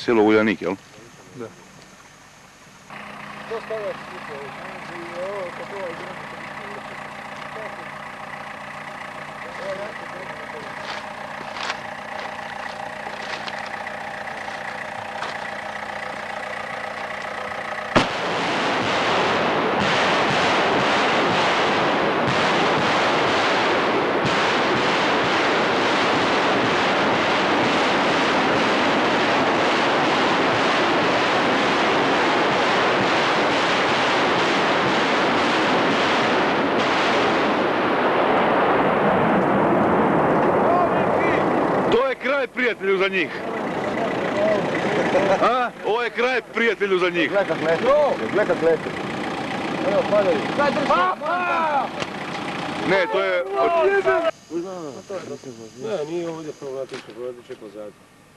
selo Uljanik, jel? Da. Prijatelju za njih. A? Ovo je kraj prijatelju za njih. Gleda kak lete. Evo, padaju. Ne, to je... Ne, nije ovdje problematično, problematično je pozadnje.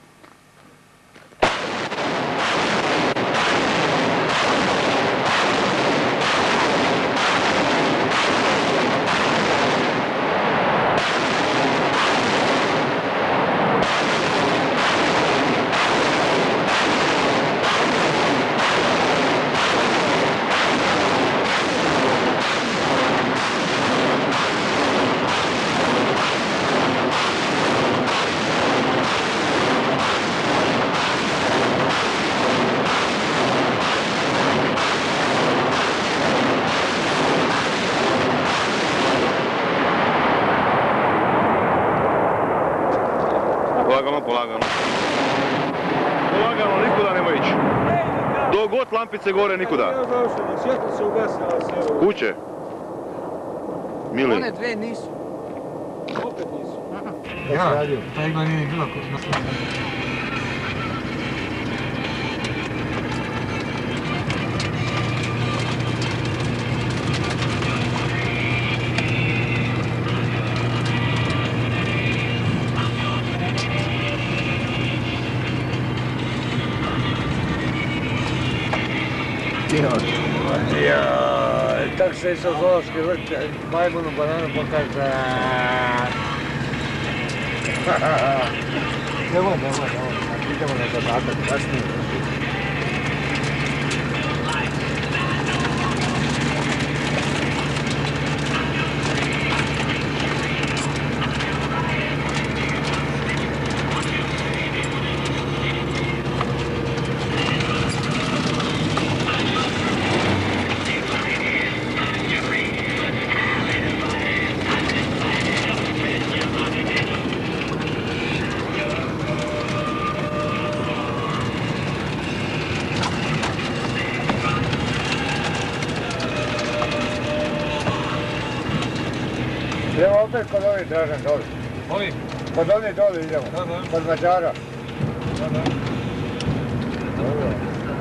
Polagano. Polagano, nikuda nema ići. Dok god lampice gore, nikuda. Svjetlo se ugasila. Kuće? Mili. One dve nisu. Opet nisu. Ja, ta igla nije bila kod nas. Tak se išao zoološki vrt, majmunu, bananu pokaže. Nemoj, idemo na zadatak, kasnije. Idemo opet kod ovih Dražan doli. Ovi? Kod ovih doli idemo. Kod Mađara. Dobro.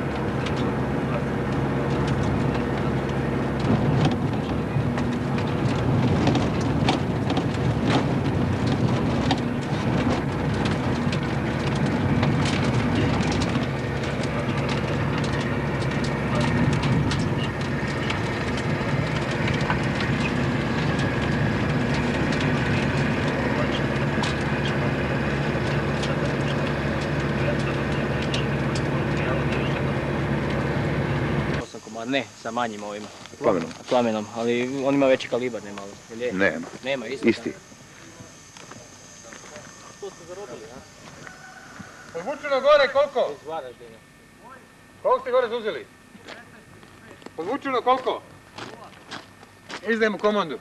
Ne, sa manjim ovima. Plamenom? Plamenom, ali on ima veći kalibar, nema li? Nema. Nema, isti. To ste zarobili, a? Podvučeno gore koliko? Iz Varaždina. Koliko ste gore zuzeli? Podvučeno koliko? Izdajemo komandu.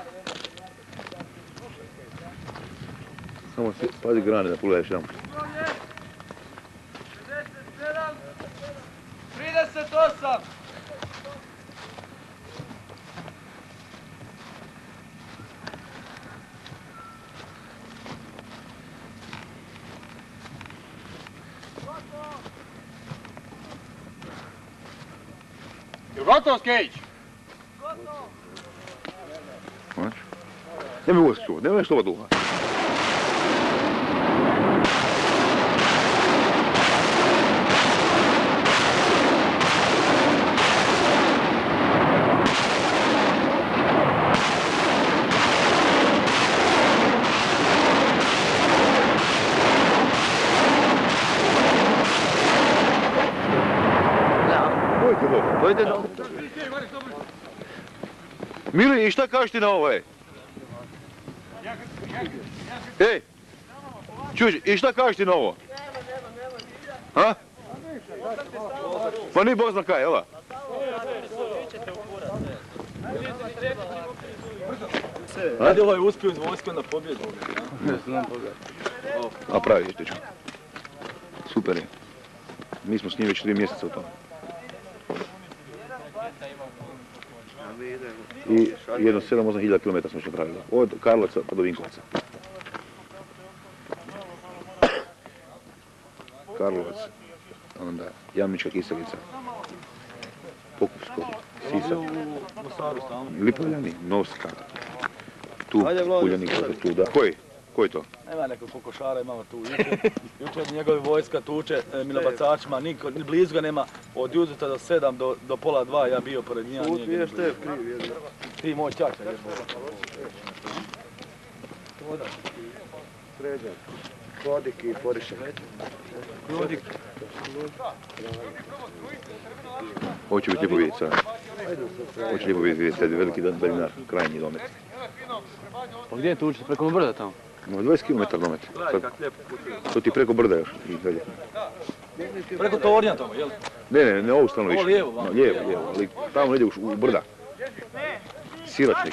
Samo pazi grane da pogledaš jedan. 38! Jel gotovo Skejić? Gotovo! Nemoj uvijek čuvat, nemoj što ova duha. Dojde na... Mili, i šta kažeš ti na ovo, ej? Ej! Čuš, i šta kažeš ti na ovo? Ha? Pa nije Bog zna kaj, jel? Ajde ovaj uspio iz vojske na pobjedu. A pravi, dečko. Super je. Mi smo s njim već 3 mjeseca u tome. I jedno 7-8 hiljada kilometara smo što pravili. Od Karlovca pa do Vinkovaca. Karlovac, onda Jamnička Kiselica, Pokupsko, Sisak, Lipovljani, Novska, tu, Uljanik, tu, da. Koji je to? Nema nekog kokošara, imamo tu. Jučer njegove vojska tuče minobacačima, niko, ni blizu ga nema. Od jutra do 7 do pola 2 ja bio pored njega. Put je šte kriv jedno. Ti moj čača je Voda. Sređan. Kodik i Porišek. Kodik. Ovo će biti lijepo vidjeti sad. Ovo će lijepo vidjeti sad veliki dalinar, krajnji domet. Pa gdje je tu učite? Preko brda tamo? No, 20 km domet. To ti preko brda još i dalje. preko Tornja tamo, jel? Ne, ovu stranu više. Ovo lijevo, vamo. Lijevo, ali tamo negdje u brda. Silač neki.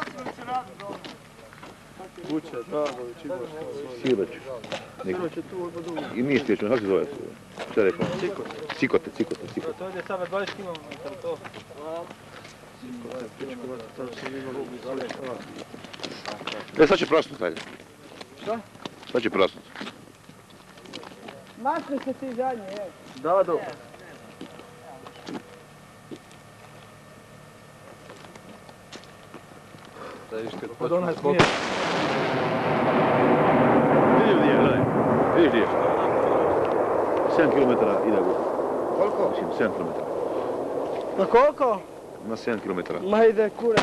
Kuće, Dragović, Igoš. Silač. I mi stječemo, kako se zove? Šta je rekao? Cikote. To je samo 20 km to. Sad će prasnut dalje. Šta? Sad će prasnut. Makni se ti zadnji, evo. Dado. Od onaj smije. Vidiš gdje je, gledaj. Vidiš gdje je. 7 km ide go. Koliko? Mislim, 7 km. Na koliko? Na 7 km. Ma ide kurac.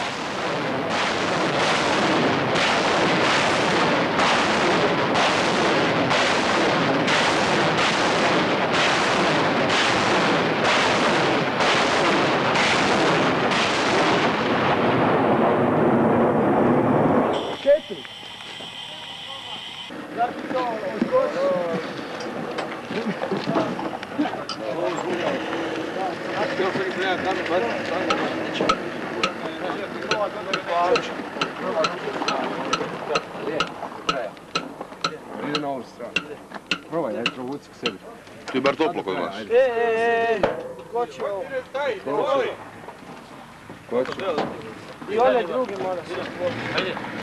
Ide na ovu stranu. Probaj, ajde provuci k sebi. Tu je bar toplo kod vas. Ko će ovo? Ko će? I onaj drugi mora.